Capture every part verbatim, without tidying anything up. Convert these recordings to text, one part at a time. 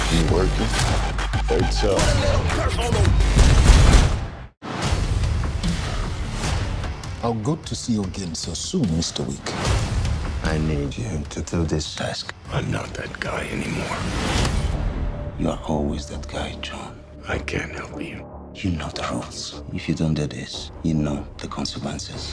You working? Very tough. How good to see you again so soon, Mister Week. I need you to do this task. I'm not that guy anymore. You are always that guy, John. I can't help you. You know the rules. If you don't do this, you know the consequences.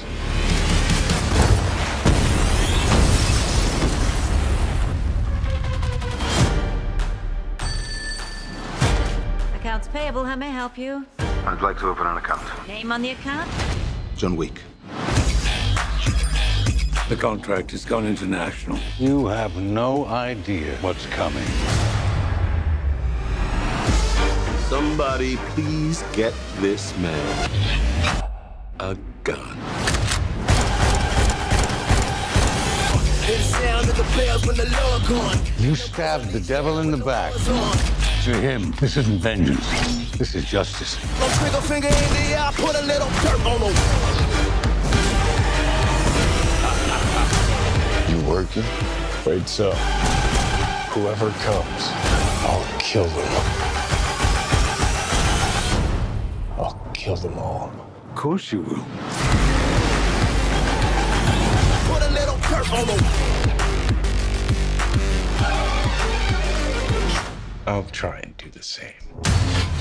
Accounts payable, how may I help you? I'd like to open an account. Name on the account? John Wick. The contract has gone international. You have no idea what's coming. Somebody please get this man a gun. You stabbed the devil in the back. To him, this isn't vengeance. This is justice. Finger in the eye, put a little dirt on him. You working? Very tough. Whoever comes, I'll kill them. I'll kill them all. Of course you will. Put a little dirt on him. I'll try and do the same.